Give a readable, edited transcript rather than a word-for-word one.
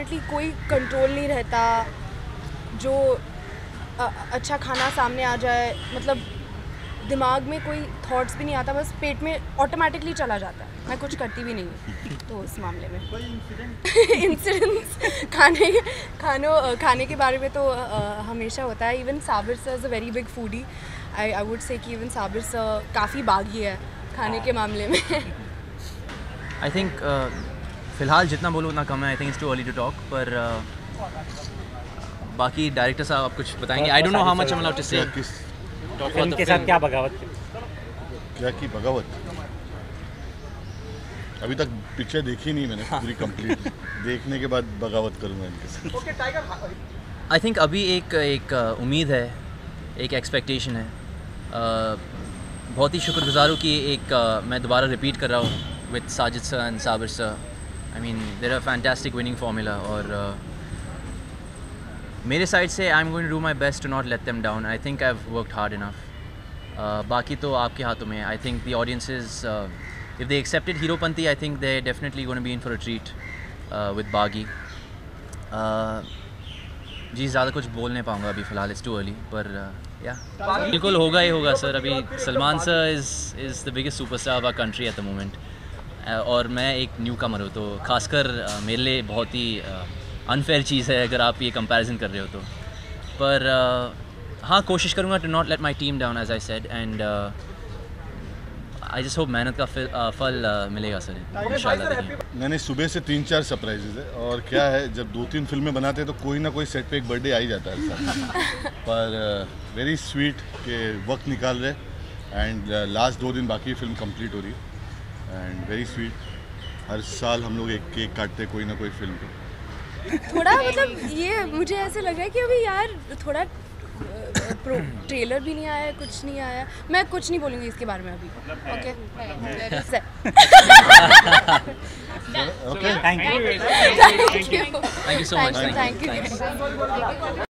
Definitely कोई control नहीं रहता, जो अच्छा खाना सामने आ जाए, मतलब दिमाग में कोई थॉट्स भी नहीं आता, बस पेट में ऑटोमेटिकली चला जाता है, मैं कुछ करती भी नहीं हूँ। तो इस मामले में इंसिडेंट्स खाने के बारे में तो हमेशा होता है। Even Sabir sir is a very big foodie, I would say कि इवन साबिर सर काफ़ी बागी है खाने के मामले में। आई थिंक फ़िलहाल जितना बोलो उतना कम है। I think it's too early to talk, पर बाकी डायरेक्टर साहब आप कुछ बताएंगे। I don't know how much I am allowed to say. Film के साथ क्या बगावत की बगावत? अभी तक पिक्चर देखी नहीं मैंने पूरी कंप्लीट। देखने के बाद बगावत करूँगा इनके साथ। आई थिंक अभी एक उम्मीद है, एक एक्सपेक्टेशन है। बहुत ही शुक्रगुजार हूँ कि मैं दोबारा रिपीट कर रहा हूँ with Sajid sir and Sabir sir. I mean there are fantastic winning formula, और मेरे साइड से I am going to do my best to not let them down. I think I have worked hard enough. बाकी तो आपके हाथों में है। I think the audiences if they accepted Heropanthy, I think they're definitely going to be in for a treat with Baghi. जी ज़्यादा कुछ बोल नहीं पाऊँगा अभी फ़िलहाल, it's too early, पर या बिल्कुल होगा ही होगा सर। अभी Salman sir is the biggest superstar of our country at the moment, और मैं एक न्यू कमर हूँ, तो खासकर मेरे लिए बहुत ही अनफेयर चीज़ है अगर आप ये कंपैरिजन कर रहे हो तो। पर हाँ, कोशिश करूँगा to not let my team down as I said, and I just hope मेहनत का फल मिलेगा सर इंशाल्लाह। देखिए, मैंने सुबह से 3-4 सरप्राइजेज है, और क्या है जब 2-3 फिल्में बनाते हैं तो कोई ना कोई सेट पे एक बर्थडे आ ही जाता है सर। पर वेरी स्वीट के वक्त निकाल रहे, एंड लास्ट 2 दिन बाकी फिल्म कंप्लीट हो रही है, एंड वेरी स्वीट। हर साल हम लोग एक केक काटते हैं कोई ना कोई फिल्म पे। थोड़ा मतलब ये मुझे ऐसे लग रहा है कि अभी यार थोड़ा ट्रेलर भी नहीं आया, कुछ नहीं आया। मैं कुछ नहीं बोलूँगी इसके बारे में अभी। Okay, thank you thank you so much. Thank you.